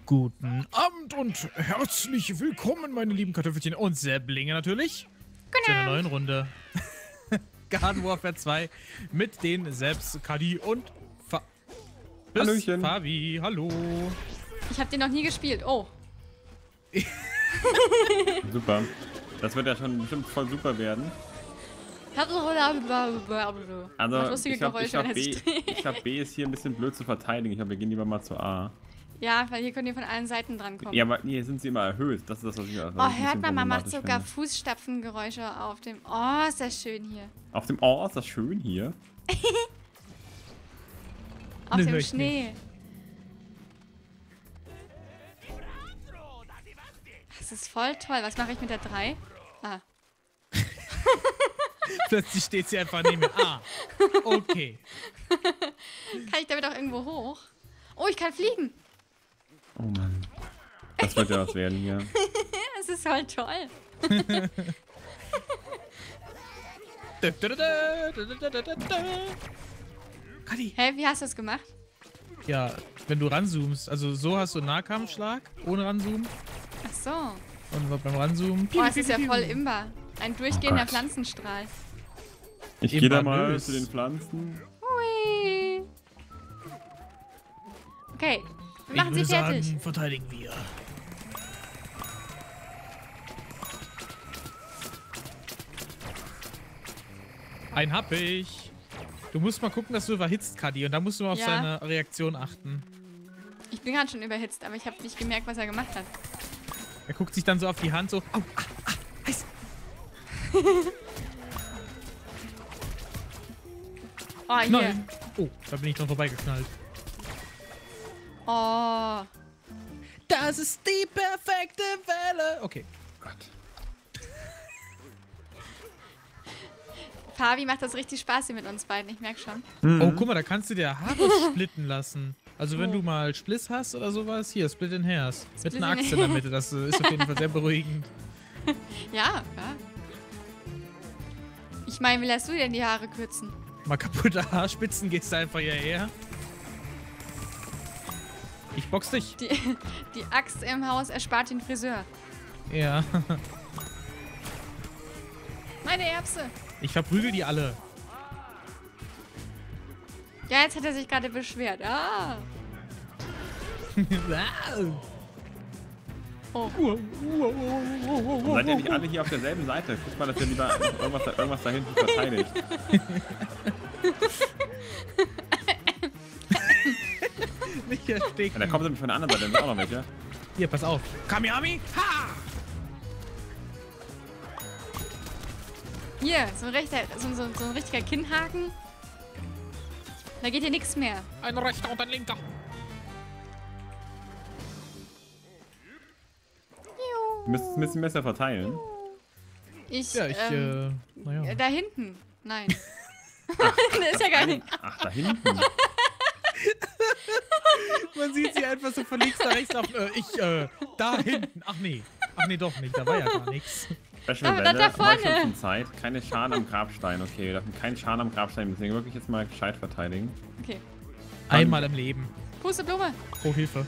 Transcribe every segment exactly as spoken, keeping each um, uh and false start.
Guten Abend und herzlich willkommen, meine lieben Kartoffelchen und Säblinge natürlich, Genau. zu einer neuen Runde Garden Warfare zwei mit den Sebs, Kadi und Fa Hallöchen. Fabi. Hallo. Ich habe den noch nie gespielt. Oh. Super. Das wird ja schon bestimmt voll super werden. Also, Macht lustige ich glaube, Geräusche, glaub, wenn er B, sich dreht. ich glaub, B ist hier ein bisschen blöd zu verteidigen. Ich glaube, wir gehen lieber mal zu A. Ja, weil hier können die von allen Seiten drankommen. Ja, aber hier sind sie immer erhöht. Das ist das, was ich was Oh, ich ein hört bisschen man, man macht problematisch sogar finde. Fußstapfengeräusche auf dem... Oh, ist das schön hier. Auf dem Oh, ist das schön hier. Auf Nö, hör dem ich Schnee. Das ist voll toll. Was mache ich mit der drei? Ah. Plötzlich steht sie einfach neben mir. Ah, okay. Kann ich damit auch irgendwo hoch? Oh, ich kann fliegen. Oh Mann. Das wird ja was werden hier. Das ist voll toll. Kadi. Hä, wie hast du das gemacht? Ja, wenn du ranzoomst, also so hast du einen Nahkampfschlag, ohne ranzoomen. Ach so. Und beim Ranzoomen... Oh, es ist ja voll imbar. Ein durchgehender Gott. Pflanzenstrahl. Ich gehe da mal Imbanös. zu den Pflanzen. Hui. Okay, wir Ich machen sie würde fertig. sagen, verteidigen wir. Einen hab ich. Du musst mal gucken, dass du überhitzt, Kadi. Und da musst du mal auf Ja. seine Reaktion achten. Ich bin gerade schon überhitzt, aber ich habe nicht gemerkt, was er gemacht hat. Er guckt sich dann so auf die Hand so. Au, ah, ah, heiß. Oh, hier. Nein. Oh, da bin ich dran vorbeigeknallt. Oh. Das ist die perfekte Welle. Okay. Gott. Fabi macht das richtig Spaß hier mit uns beiden, ich merke schon. Oh, guck mal, da kannst du dir Haare splitten lassen. Also wenn Oh. du mal Spliss hast oder sowas, hier, Split in Hairs. Mit Split einer in Axt in der Mitte, das äh, ist auf jeden Fall sehr beruhigend. Ja, ja. Ich meine, wie lässt du denn die Haare kürzen? Mal kaputte Haarspitzen, gehst du einfach hierher. Ich box dich. Die, die Axt im Haus erspart den Friseur. Ja. Meine Erbse. Ich verprügel die alle. Ja, jetzt hat er sich gerade beschwert. Ah. Oh. Seid ihr nicht alle hier auf derselben Seite? Guck mal, dass ihr lieber irgendwas da, irgendwas da hinten verteidigt. Nicht Ja, ersticken. da kommt nämlich von der anderen Seite, da sind auch noch welche. Hier, pass auf. Kamiami. Ha! Hier, so ein, rechter, so, so, so ein richtiger Kinnhaken. Da geht hier nichts mehr. Ein rechter und ein linker. Wir müssen es ein bisschen besser verteilen. Ich, Ja, ich, ähm, äh, naja. da hinten. Nein. Da ist ja gar nicht. Ach, da hinten. Man sieht sie einfach so von links nach rechts laufen. Äh, ich, äh, da hinten. Ach nee. Ach nee, doch nicht. Da war ja gar nichts. Special Da- da- da Welle, vorne. Heuschnupfenzeit, keine Schaden am Grabstein. Okay, wir dürfen keinen Schaden am Grabstein, deswegen wirklich jetzt mal gescheit verteidigen. Okay. Einmal im Leben. Pusteblume. Oh, Hilfe.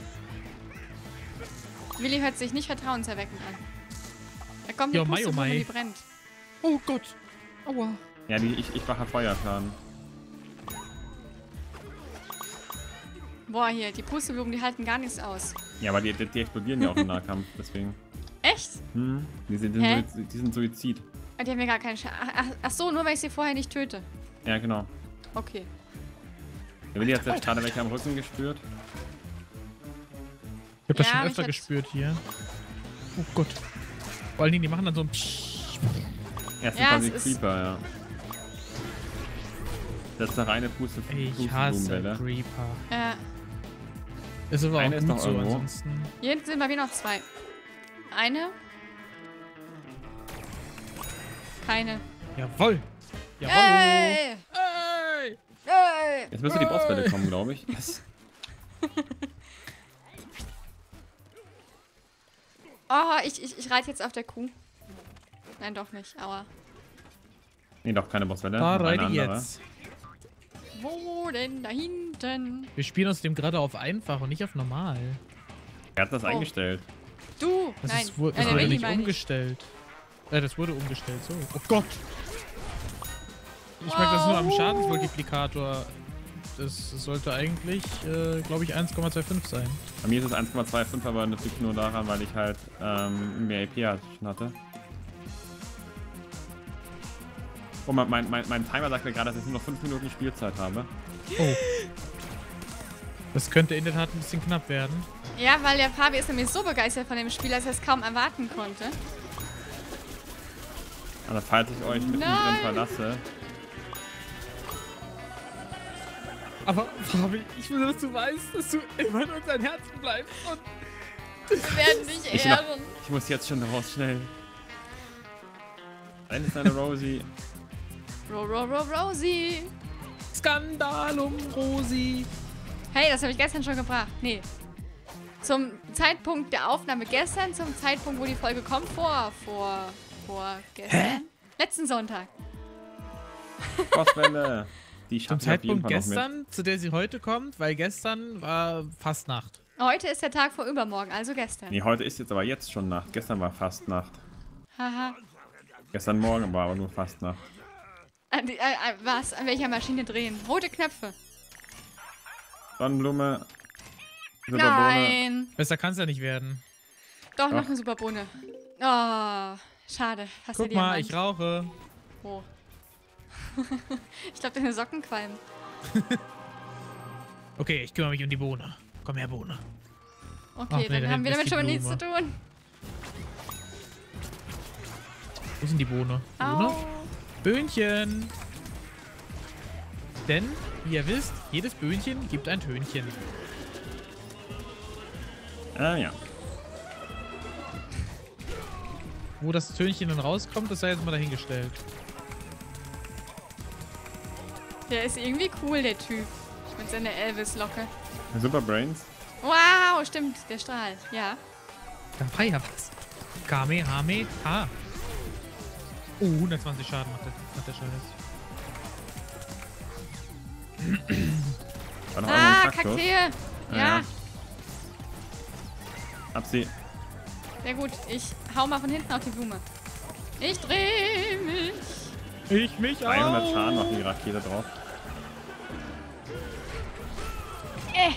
Willi hört sich nicht vertrauenserweckend an. Da kommt Ja, eine Mai, oh Pusteblume, Mai. die brennt. Oh Gott. Aua. Ja, die, ich, ich mache Feuerschaden. Boah, hier, die Pusteblumen, die halten gar nichts aus. Ja, aber die, die, die explodieren ja auch im Nahkampf, deswegen. Echt? Hm, die sind, die Hä? sind, Suiz- die sind Suizid. Ah, die haben mir gar keinen Schaden. Ach, ach, ach so, nur weil ich sie vorher nicht töte. Ja, genau. Okay. Der Willi hat jetzt gerade welche am Rücken gespürt. Ich hab das Ja, schon mich öfter hat- gespürt hier. Oh Gott. Vor allen Dingen, die machen dann so ein Psch. Er ist Ja, quasi es ist- Creeper, ja. Das ist eine reine Puste Ich hasse Pusteblumenwelle. Creeper. Äh, Ist aber Eine auch ist gut noch so irgendwo. ansonsten. hier hinten sind bei mir noch zwei. Eine. Keine. Jawoll. Jawoll. Ey! Ey. Ey! Jetzt müsste die Bosswelle kommen, glaube ich. Yes. Oh, ich, ich, ich reite jetzt auf der Kuh. Nein, doch nicht. Aua. Nee, doch, keine Bosswelle. Da noch eine reite ich andere. jetzt. Wo denn da hinten? Wir spielen uns dem gerade auf einfach und nicht auf normal. Wer hat das Oh. eingestellt? Du! Das, Nein, ist, wu- äh, das der wurde Willi nicht meine ich. umgestellt. Äh, das wurde umgestellt, so. Oh Gott! Ich merke das nur am Wow. Schadensmultiplikator. Das sollte eigentlich, äh, glaube ich, eins Komma fünfundzwanzig sein. Bei mir ist es eins Komma fünfundzwanzig, aber das liegt nur daran, weil ich halt ähm, mehr A P schon hatte. Oh, mein, mein, mein, mein Timer sagt mir gerade, dass ich nur noch fünf Minuten Spielzeit habe. Oh. Das könnte in der Tat ein bisschen knapp werden. Ja, weil der Fabi ist nämlich so begeistert von dem Spiel, dass er es kaum erwarten konnte. Also falls ich euch mittendrin Nein. verlasse. Aber, Fabi, ich will, dass du weißt, dass du immer in unseren Herzen bleibst. Und Wir werden dich Ich, ehren. ich muss jetzt schon raus, schnell. Ein ist eine Rosie. Ro, ro, ro, Rosie. Skandal um Rosi. Hey, das habe ich gestern schon gebracht. Nee. Zum Zeitpunkt der Aufnahme gestern, zum Zeitpunkt, wo die Folge kommt, vor, vor, vor gestern. Hä? Letzten Sonntag. Bosswelle. Die Zum schaffe ich auf jeden Zeitpunkt Fall noch mit. gestern, zu der sie heute kommt, weil gestern war fast Nacht. Heute ist der Tag vor übermorgen, also gestern. Nee, heute ist jetzt aber jetzt schon Nacht. Gestern war fast Nacht. Haha. Gestern Morgen war aber nur fast Nacht. An die, äh, äh, was? An welcher Maschine drehen? Rote Knöpfe. Sonnenblume. Silberbohne. Nein. Besser kann es ja nicht werden. Doch, noch Doch. eine Superbohne. Oh, schade. Fast Guck der mal, Diamant. ich rauche. Oh. Ich glaube, deine Socken qualmen. Okay, ich kümmere mich um die Bohne. Komm her, Bohne. Okay, Ach nee, dann da haben wir hinten damit ist schon mal die nichts zu Blume. tun. Wo ist denn die Bohne? Bohne? Au. Böhnchen. Denn, wie ihr wisst, jedes Böhnchen gibt ein Tönchen. Ah ja. Wo das Tönchen dann rauskommt, das sei jetzt mal dahingestellt. Der ist irgendwie cool, der Typ. Mit seiner Elvis-Locke. Super Brains. Wow, stimmt, der Strahl. Ja. Da war ja was. Kamehameha. Oh, hundertzwanzig Schaden macht der, macht der Scheiß. War noch Ah, irgendwo ein Kaktus? Kakteen. Ja, Ja. Hab sie. sehr gut. Ich hau mal von hinten auf die Blume. Ich dreh mich. Ich mich auch. dreihundert Schaden macht die Rakete drauf. Äh.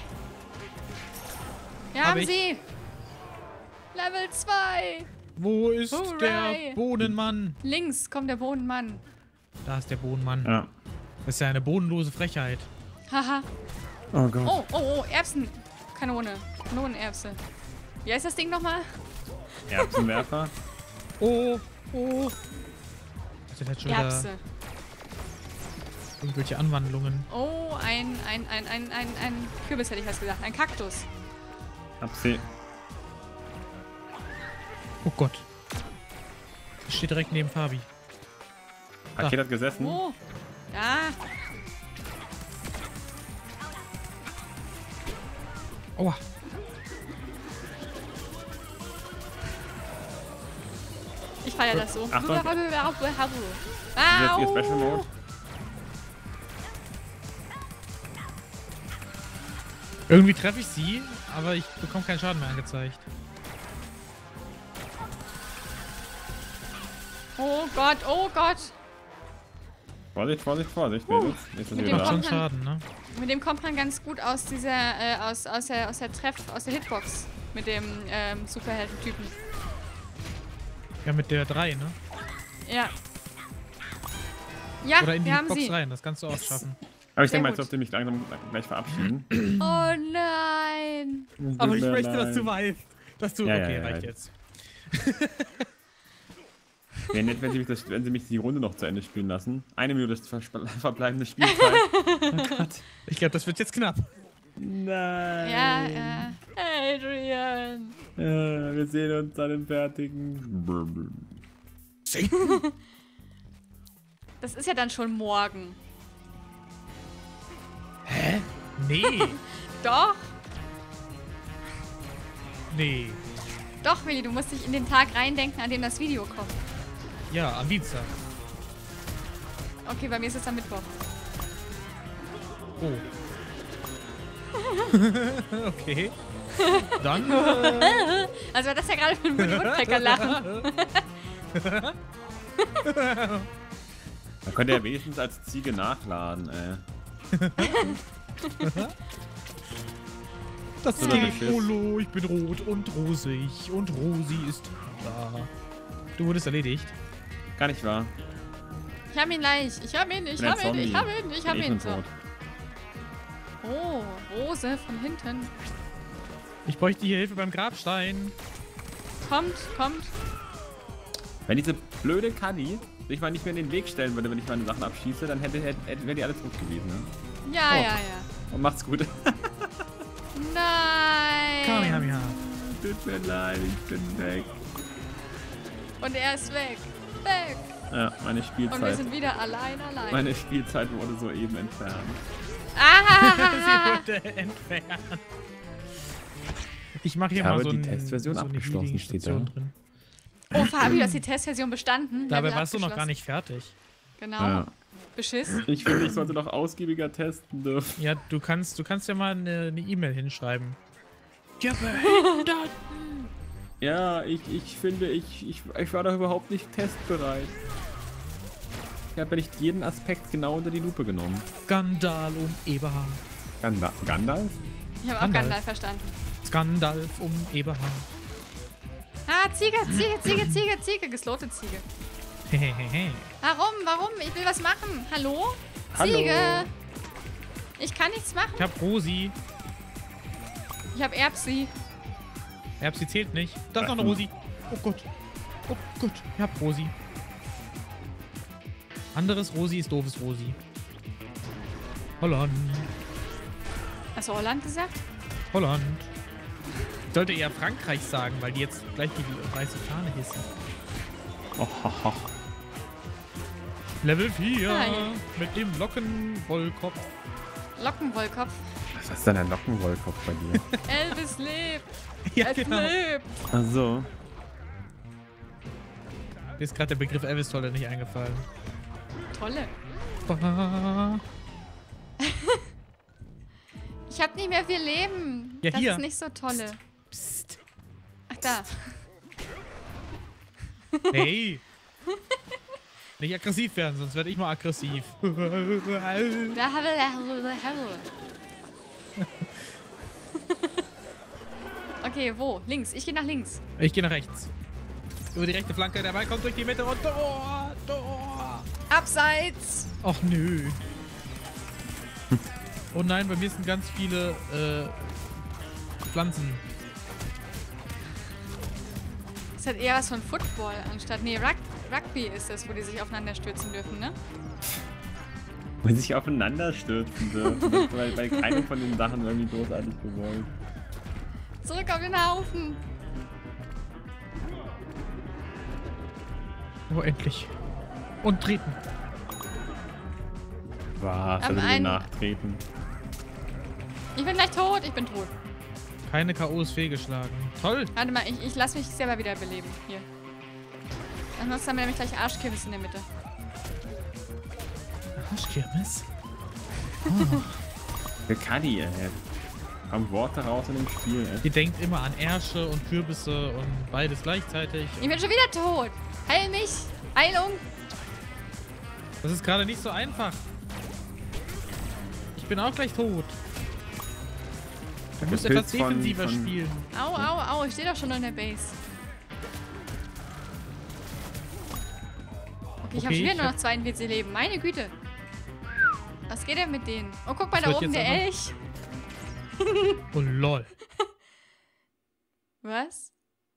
Wir Hab haben ich. sie. Level zwei. Wo ist Hooray. der Bohnenmann? Links kommt der Bodenmann. Da ist der Bohnenmann. Ja. Das ist ja eine bodenlose Frechheit. Haha. Oh Gott. Oh, oh, oh, Erbsenkanone. Kanonenerbse. Wie heißt das Ding nochmal? Erbsenwerfer. Oh, oh. Das sind halt schon wieder Erbse. irgendwelche Anwandlungen. Oh, ein, ein, ein, ein, ein, ein Kürbis hätte ich was gesagt. Ein Kaktus. Hab sie. Oh Gott. Das steht direkt neben Fabi. Rakete hat gesessen. Oh. Ja. Aua. Ich feiere das so. Achtung. Au. Jetzt ihr Special Mode. Irgendwie treffe ich sie, aber ich bekomme keinen Schaden mehr angezeigt. Oh Gott, oh Gott. Vorsicht, Vorsicht, Vorsicht. Mädels. Jetzt ist Mit sie dem wieder Macht da. schon Schaden, ne? Mit dem kommt man ganz gut aus dieser, äh, aus, aus der, aus der Treff, aus der Hitbox. Mit dem, ähm, Superhelden-Typen. Ja, mit der drei, ne? Ja. Ja, Oder in die wir haben Box sie. rein, das kannst du auch schaffen. Aber ich Sehr denke mal, gut. jetzt dürft ihr mich langsam gleich verabschieden. Oh nein. Aber ich Tut mir möchte, dass du leid. weißt, dass du... Ja, ja, okay, ja, reicht ja. jetzt. Wäre nett, wenn sie, mich das, wenn sie mich die Runde noch zu Ende spielen lassen. Eine Minute ist ver verbleibende Spielzeit. Oh Gott. Ich glaube, das wird jetzt knapp. Nein. Ja, ja. Adrian. Ja, wir sehen uns dann im fertigen. Das ist ja dann schon morgen. Hä? Nee. Doch, Nee. doch, Willi, du musst dich in den Tag reindenken, an dem das Video kommt. Ja, am Dienstag. Okay, bei mir ist es am Mittwoch. Oh. Okay. Dann. Äh, Also war das ja gerade für ein Woody Woodpecker lachen. Man könnte ja wenigstens als Ziege nachladen, ey. Das So, ist dann die ist jetzt- Polo, ich bin rot und rosig und Rosi ist da. Du wurdest erledigt. Gar nicht wahr. Ich hab ihn gleich. Ich hab ihn, ich bin ein hab ihn, ich Zombie. hab ihn, ich hab Bin eh ihn. schon So. tot. Oh, Rose von hinten. Ich bräuchte hier Hilfe beim Grabstein. Kommt, kommt. Wenn diese blöde Kadi sich mal nicht mehr in den Weg stellen würde, wenn ich meine Sachen abschieße, dann hätte, hätte, hätte, wäre die alle tot gewesen. Ne? Ja, Oh. ja, ja. Und macht's gut. Nein. Kamehameha. Tut mir leid, ich bin weg. Und er ist weg. Weg. Ja, meine Und wir Spielzeit. sind wieder allein, allein. Meine Spielzeit wurde soeben entfernt. Ah! Sie wurde entfernt. Ich mache hier Ich mal habe so die ein, Testversion so eine abgeschlossen, Healing-Station steht da. drin. Oh, Fabi, du hast die Testversion bestanden. Dabei Level warst du noch gar abgeschlossen. nicht fertig. Genau. Ja. Beschiss. Ich finde, ich sollte noch ausgiebiger testen dürfen. Ja, du kannst, du kannst ja mal eine eine E-Mail hinschreiben. Ja, behindert. Ja, ich, ich finde, ich, ich, ich war doch überhaupt nicht testbereit. Ich habe ja nicht jeden Aspekt genau unter die Lupe genommen. Skandal um Eberhard. Ganda Gandalf? Ich habe auch Gandalf. Gandalf verstanden. Skandalf um Eberhard. Ah, Ziege, Ziege, Ziege, Ziege, Ziege. Geslote Ziege. Hehehe. Warum, warum? Ich will was machen. Hallo? Hallo. Ziege. Ich kann nichts machen. Ich hab Rosi. Ich habe Erbsi. Erbsi zählt nicht. Da ist noch eine Rosi. Oh Gott. Oh Gott. Ich hab Rosi. Anderes Rosi ist doofes Rosi. Holland. Hast du Holland gesagt? Holland. Ich sollte eher Frankreich sagen, weil die jetzt gleich die weiße Fahne hissen. Oh, ho, ho. Level vier Ah, ja. mit dem Lockenwollkopf. Lockenwollkopf. Was ist denn ein Lockenwollkopf bei dir? Elvis lebt. Ja, Es genau. lebt. Ach so. Mir ist gerade der Begriff Elvis Tolle nicht eingefallen. Tolle. Ba- Ich habe nicht mehr viel Leben. Ja, das hier. ist nicht so tolle. Psst. Ach, da. Hey. Nicht aggressiv werden, sonst werde ich mal aggressiv. Da habe Okay, wo? Links. Ich gehe nach links. Ich gehe nach rechts. Über die rechte Flanke, der Ball kommt durch die Mitte und Tor, Tor. Abseits. Ach nö. Oh nein, bei mir sind ganz viele äh, Pflanzen. Das hat eher was von Football anstatt. Nee, Rug Rugby ist das, wo die sich aufeinander stürzen dürfen, ne? Weil sich aufeinander stürzen dürfen. weil, weil keine von den Sachen irgendwie großartig gewollt. Zurück auf den Haufen. Oh, endlich. Und treten. Was? Am Also wir einen- nachtreten. Ich bin gleich tot. Ich bin tot. Keine K Os fehlgeschlagen. Toll. Warte mal, ich, ich lasse mich selber wieder beleben. Hier. Ansonsten haben wir nämlich gleich Arschkirmes in der Mitte. Arschkirmes. Der Kadi, ey. Am Worte raus in dem Spiel, ey. Die denkt immer an Ärsche und Kürbisse und beides gleichzeitig. Ich bin schon wieder tot. Heil mich. Heilung. Das ist gerade nicht so einfach. Ich bin auch gleich tot. Du musst Der etwas Pilz von- defensiver von- spielen. Au, au, au. Ich stehe doch schon in der Base. Okay, ich habe Okay, schon wieder ich nur hab- noch zwei N P C leben. Meine Güte. Was geht denn mit denen? Oh, guck mal Das da wird oben, jetzt der aber- Elch. Oh lol. Was?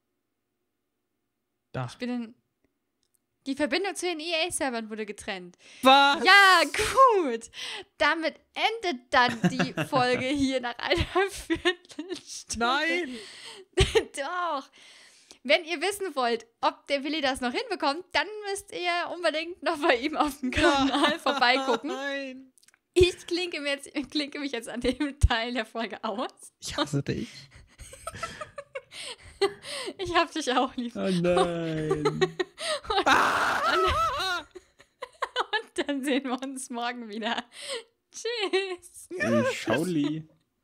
Da. Ich bin in... Die Verbindung zu den E A-Servern wurde getrennt. Was? Ja, gut. Damit endet dann die Folge hier nach einer Viertelstunde. Nein! Doch. Wenn ihr wissen wollt, ob der Willi das noch hinbekommt, dann müsst ihr unbedingt noch bei ihm auf dem Kanal vorbeigucken. Nein! Ich klinke, mir jetzt, klinke mich jetzt an dem Teil der Folge aus. Ich hasse dich. Ich hab dich auch lieb. Oh nein. Und dann sehen wir uns morgen wieder. Tschüss. Ey, Schauli.